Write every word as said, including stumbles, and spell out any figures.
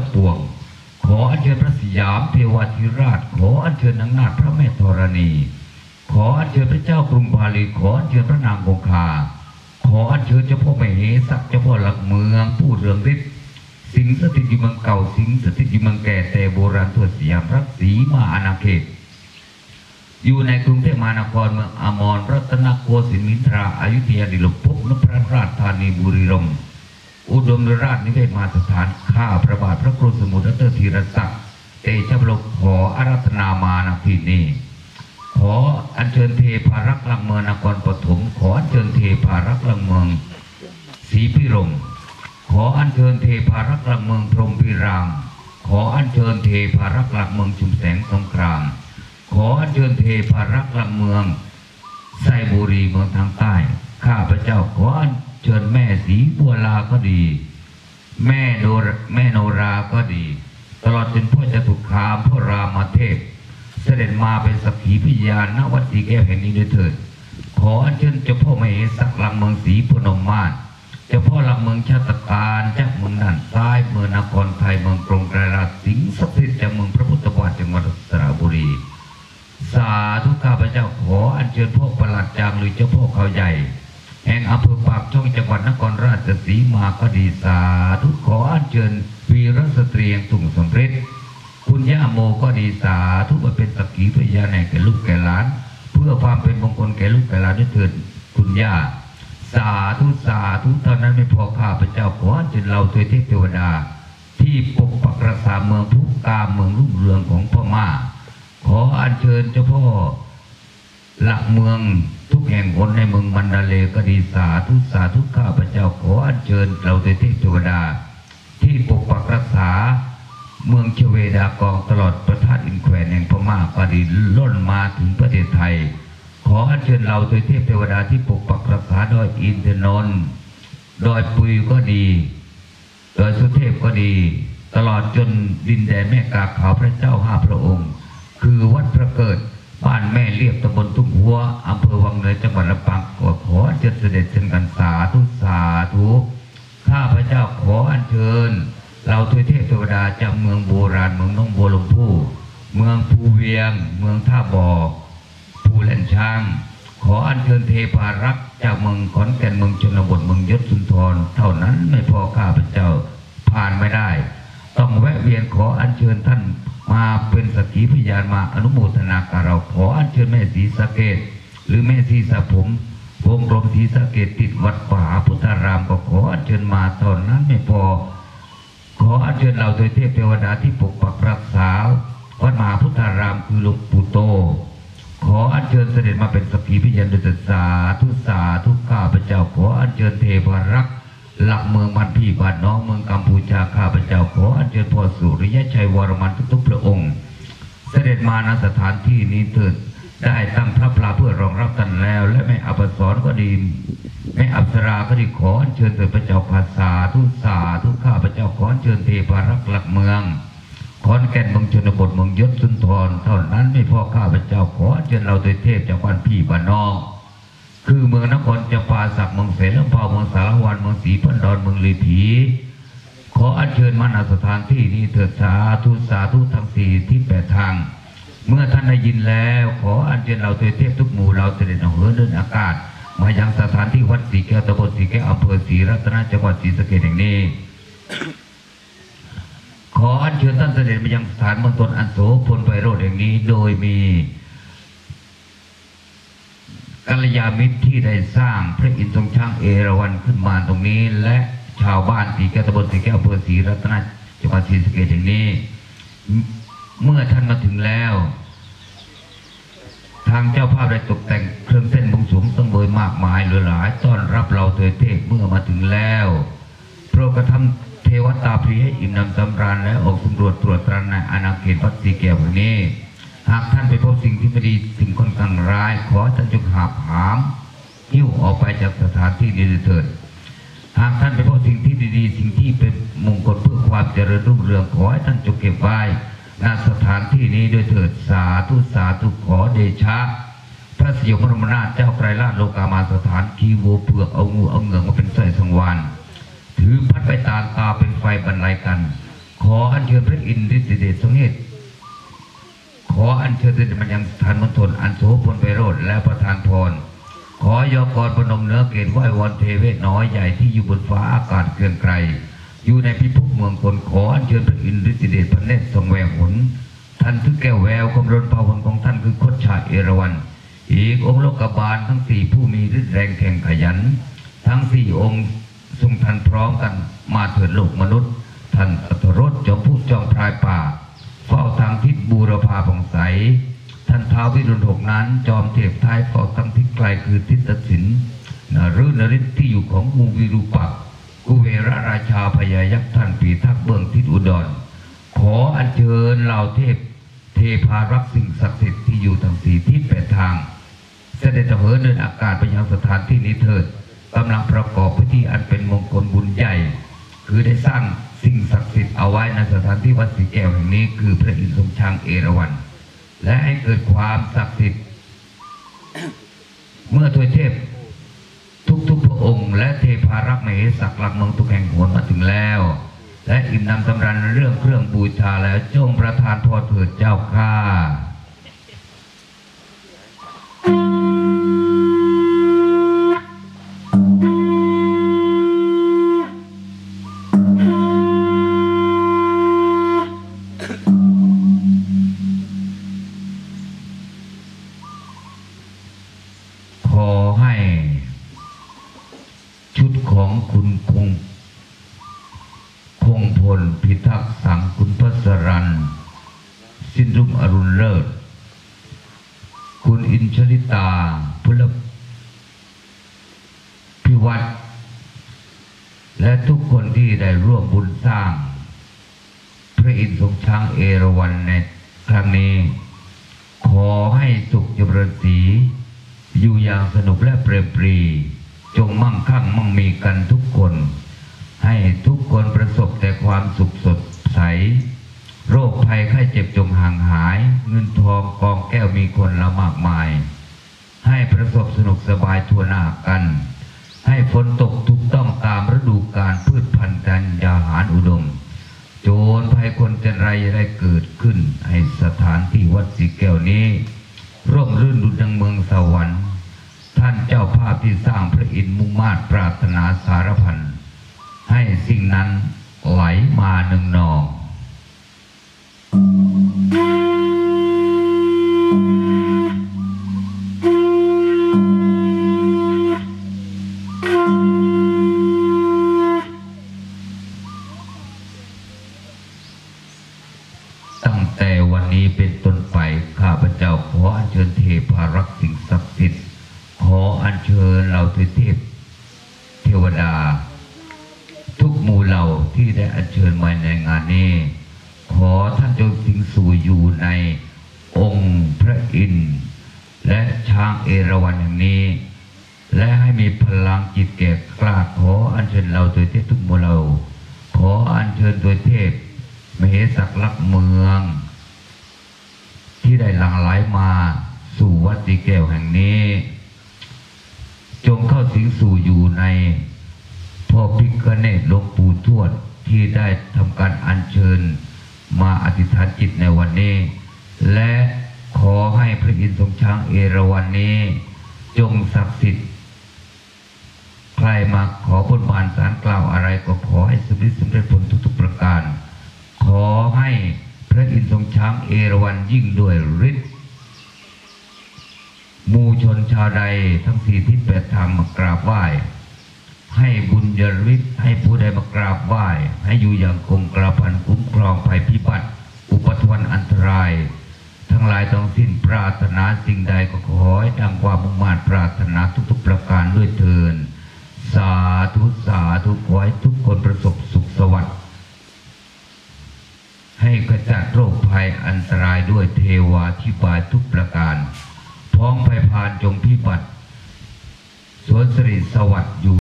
ปวงขออัญเชิญพระสยามเทวาธิราชขออัญเชิญนางนาถพระแม่ธรณีขออัญเชิญพระเจ้ากรุงพาลีขออัญเชิญพระนางคงคาขออัญเชิญเจ้าพ่อมเหสักเจ้าพ่อหลักเมืองผู้เรืองฤทธิ์สิงสถิตอยู่เมืองเก่าสิงสถิตอยู่เมืองแก่แต่โบราณทั่วสยามรักษีมาอาณาเขตอยู่ในกรุงเทพมหานครเมืองอมรรัตนโกสินทร์มินทราอยุธยาดิลกภพนพราชธานีบุรีรัมย์อุดมราชนิเวศมหาสถานข้าพระบาทพระครูสมุทรดรธีรศักดิ์เตชะบรมขออาราธนามาณที่นี้ขออัญเชิญเทพารักษ์ลังเมืองนครปฐมขออัญเชิญเทพารักษ์ลังเมืองศรีพิรมขออัญเชิญเทพารักษ์ลังเมืองพรหมพิรามขออัญเชิญเทพารักษ์ลังเมืองชุมแสงสงครามขออัญเชิญเทพารักษ์ลังเมืองไซบุรีเมืองทางใต้ข้าพระเจ้าขออัญเชิญแม่ศรีบัวลาก็ดีแม่โนแม่โนราก็ดีตลอดจนพ่อจตุคามพ่อรามเทพเสด็จมาเป็นสักขีพยานณวัดศรีแก้วแห่งนี้ด้วยเถิดขออัญเชิญเจ้าพ่อมเหสักลังเมืองศรีพนมมาศเจ้าพ่อลังเมืองชาตการจากเมืองด้านซ้ายเมืองนครไทยเมืองกรงไกรราชสิงห์สถิตจากเมืองพระพุทธบาทจังหวัดสระบุรีสาธุข้าพเจ้าขออัญเชิญพ่อประหลัดจางหรือเจ้าพ่อเขาใหญ่แห่งอำเภอปากช่องจังหวัดนครราชสีมาก็ดีสาธุขออัญเชิญวีรสตรีแห่งทุ่งสำเร็จคุณย่าโมก็ดีสาธุมาเป็นสักขีพยานแก่ลูกแก่หลานเพื่อความเป็นมงคลแก่ลูกแก่หลานด้วยเถิดคุณย่าสาธุสาธุเท่านั้นไม่พอข้าพเจ้าขออัญเชิญเราเทวเทวดาที่ปกปักรักษาเมืองทุกกาเมืองรุ่งเรืองของพม่าขออัญเชิญเจ้าพ่อหลักเมืองทุกแห่งหนในเมืองมันดาเลก็ดีสาธุสาธุข้าพเจ้าขออัญเชิญเราเทพเทวดาที่ปกปักรักษาเมืองเชเวดากองตลอดประทัดอินแขวนแห่งพม่าก็ดีล้นมาถึงประเทศไทยขออัญเชิญเราเทพเทวดาที่ปกปักรักษาดอยอินทนนท์ดอยปุยก็ดีดอยสุเทพก็ดีตลอดจนดินแดนแม่กาขาวพระเจ้าห้าพระองค์คือวัดพระเกิดบ้านแม่เรียบตำบลทุ่งหัวอำเภอวังเหนือจังหวัดลำปางขอขออัญเชิญเสด็จเช่นกันสาธุสาธุข้าพระเจ้าขออัญเชิญเราทวยเทพเทวดาจากเมืองโบราณเมืองน้องบัวลำพูเมืองภูเวียงเมืองท่าบ่อภูแหลนช้างขออัญเชิญเทพารักษ์จากเมืองขอนแก่นเมืองชนบทเมืองยศสุนทรเท่านั้นไม่พอข้าพเจ้าผ่านไม่ได้ต้องแวะเวียนขออัญเชิญท่านมาเป็นสักขีพยานมาอนุโมทนากับเราขออัญเชิญแม่ศรีสะเกษหรือแม่ศรีสะผมวงกลมศรีสะเกษติดวัดป่าพุทธารามก็ขออัญเชิญมาเท่านั้นไม่พอขออัญเชิญเราโดยเทพเทวดาที่ปกปักรักษาวัดมหาพุทธารามคือหลวงปู่โตขออัญเชิญเสด็จมาเป็นสักขีพยานโดยสาธุสาธุข้าพเจ้าขออัญเชิญเทพารักษ์หลักเมืองบ้านพี่บ้านน้องเมืองกัมพูชาข้าพเจ้าขออัญเชิญพ่อสุริยชัยวรมันทุกๆพระองค์เสด็จมาณสถานที่นี้เถิดได้ตั้งพระปลาเพื่อรองรับท่านแล้วและแม่อัปสรก็ดีแม่อัปสราก็ดีขออัญเชิญเถิดพระเจ้าภาษาทุสาทุข้าพเจ้าขออัญเชิญเทพารักษ์หลักเมืองขอนแก่นเมืองชนบทเมืองยศสุนทรเท่านั้นไม่พอข้าพเจ้าขออัญเชิญเราโดยเทพจากบ้านพี่บ้านน้องคือเมืองนครจำปาสักเมืองเสรลำพาวเมืองสารวันเมืองศรีพันดอนเมืองลีผีขออัญเชิญมาณสถานที่นี้เถิดสาธุสาธุทั้งสี่ที่แปดทางเมื่อท่านได้ยินแล้วขออัญเชิญเราเทพทุกหมู่เราเสด็จเหินเดินอากาศมายังสถานที่วัดศรีแก้วตำบลศรีแก้วอำเภอศรีรัตนจังหวัดศรีสะเกษแห่งนี้ขออัญเชิญท่านเสด็จมายังสถานมณฑลอันโสพลไพโรจน์แห่งนี้โดยมีกัลยาณมิตรที่ได้สร้างพระอินทร์ทรงช้างเอราวัณขึ้นมาตรงนี้และชาวบ้านศรีแก้วตำบลศรีแก้วอำเภอศรีรัตนจังหวัดศรีสะเกษแห่งนี้เมื่อท่านมาถึงแล้วทางเจ้าภาพได้ตกแต่งเครื่องเส้นบวงสรวงสังเวยมากมายเหลือหลายต้อนรับเราเถิดเทพเมื่อมาถึงแล้วโปรดกระทำเทวตาพรีให้อิ่มน้ำสำราญและออกสำรวจตรวจตราในอาณาเขตวัดศรีแก้วแห่งนี้หากท่านไปพบสิ่งที่ไม่ดีสิ่งค่อนข้างร้ายขอท่านจงหาบหามหิ้วออกไปจากสถานที่นี้เถิดหากท่านไปพบสิ่งที่ดีๆสิ่งที่เป็นมงคลเพื่อความเจริญรุ่งเรืองขอให้ท่านจงเก็บไว้ณสถานที่นี้ด้วยเถิดสาธุสาธุขอเดชะพระสยามบรมนาถเจ้าไตรราชโลกามาสถานคีโวเผือกเอางูเอาเงือกมาเป็นสร้อยสังวานถือพัดไปตาตาเป็นไฟบรรลัยกันขออัญเชิญพระอินทร์ฤทธิเดชทรงเดชขออัญเชิญเสด็จมายังสถานมณฑลอันโสพลไพโรจน์และประทานพรขอยกรพนมเนื้อเกศไหว้วอนเทเวศน้อยใหญ่ที่อยู่บนฟ้าอากาศเกรียงไกรอยู่ในพิภพเมืองคนขออัญเชิญพระอินทร์ฤทธิเดชพระเนตรทรงแหวกหนท่านคือแก้วแววคำรณพาวนของท่านคือคดชาเอราวัณอีกองค์โลกบาลทั้งสี่ผู้มีฤทธิ์แรงแข่งขยันทั้งสี่องค์ทรงทันพร้อมกันมาเถิดโลกมนุษย์ท่านอัตรสจอมผู้จอมพรายป่าเฝ้าทางทิศบูรพาผ่องใสท่านท้าววิรุณหกนั้นจอมเทพท้ายเฝ้าทางทิศไกลคือทิศตสินนฤนฤทธิ์ที่อยู่ของมูวิรูปักกุเวรราชาพญายักษ์ท่านปีทักษ์เบื้องทิศอุดรขออัญเชิญเหล่าเทพเทพารักษ์สิ่งศักดิ์สิทธิ์ที่อยู่ทั้งสี่ทิศแปดทางเสด็จเถิดเดินอากาศไปยังสถานที่นี้เถิดกำลังประกอบพิธีอันเป็นมงคลบุญใหญ่คือได้สร้างสิ่งศักดิ์สิทธิ์เอาไว้ในสถานที่วัดสีแก้วแห่งนี้คือพระอินทร์ทรงช้างเอราวัณและให้เกิดความศักดิ์สิทธิ์ เมื่อทวยเทพทุกๆพระองค์และเทพารักษ์มเหสักหลักเมืองทุกแห่งหนมาถึงแล้วและอิ่มนำสำราญเรื่องเครื่องบูชาแล้วจงประทานพรเถิดเจ้าข้าขอให้ชุดของคุณคงคงพลพิทักษ์สังคุณพัสรันสินรุ่งอรุณเลิศคุณอินชลิตาพุลพิวัตรและทุกคนที่ได้ร่วมบุญสร้างพระอินทร์ทรงช้างเอราวัณในครั้งนี้ขอให้สุขเจริญศรีอยู่อย่างสนุกและเปรมปรีจงมั่งคั่งมั่งมีกันทุกคนให้ทุกคนประสบแต่ความสุขสดใสโรคภัยไข้เจ็บจงห่างหายเงินทองกองแก้วมีคนละมากมายให้ประสบสนุกสบายทั่วหน้ากันให้ฝนตกถูกต้องตามฤดูกาลพืชพันธุ์ธัญญาหารอุดมโจรภัยคนจันไรได้เกิดขึ้นให้สถานที่วัดสีแก้วนี้ร่มรื่นดุจดังเมืองสวรรค์ท่านเจ้าภาพที่สร้างพระอินทร์มุ่งมา่ปรารถนาสารพันให้สิ่งนั้นไหลมาหนึ่งนองตั้งแต่วันนี้เป็นต้นไปข้าพเจ้าขออัญเชิญเทพารักษ์สิ่งศักดิ์สิทธิ์ขออัญเชิญเหล่าเทพเทวดาทุกหมู่เหล่าที่ได้อัญเชิญมาในงานนี้ขอท่านจงสิงสู่อยู่ในองค์พระอินทร์และช้างเอราวัณแห่งนี้และให้มีพลังจิตแก่กล้าขออัญเชิญเหล่าเทพทุกหมู่เหล่าขออัญเชิญตัวเทพมเหสักลักษ์เมืองที่ได้หลั่งไหลมาสู่วัดสีแก้วแห่งนี้จงเข้าสิงสู่อยู่ในพ่อพิฆเนศหลวงปู่ทวดที่ได้ทำการอัญเชิญมาอธิษฐานจิตในวันนี้และขอให้พระอินทร์ทรงช้างเอราวัณนี้จงศักดิ์สิทธิ์ใครมาขอบนบานสารกล่าวอะไรก็ขอให้สำเร็จสำเร็จผลทุกๆประการขอให้พระอินทร์ทรงช้างเอราวัณยิ่งด้วยฤทธิ์หมู่ชนชาวใดทั้งสี่ทิศแปดทางมากราบไหว้ให้บุญญาฤทธิ์ให้ผู้ใดมากราบไหว้ให้อยู่อย่างคงกระพันคุ้มครองภัยพิบัติอุปทวนอันตรายทั้งหลายต้องสิ้นปรารถนาสิ่งใดก็ขอให้ดังความมุ่งมั่นปรารถนาทุกๆประการด้วยเถิดสาธุสาธุขอให้ทุกคนประสบสุขสวัสดิ์ให้ขจัดโรคภัยอันตรายด้วยเทวาธิบายทุกประการพ้องภัยพานจงพิบัติสวนสิริสวัสดิ์อยู่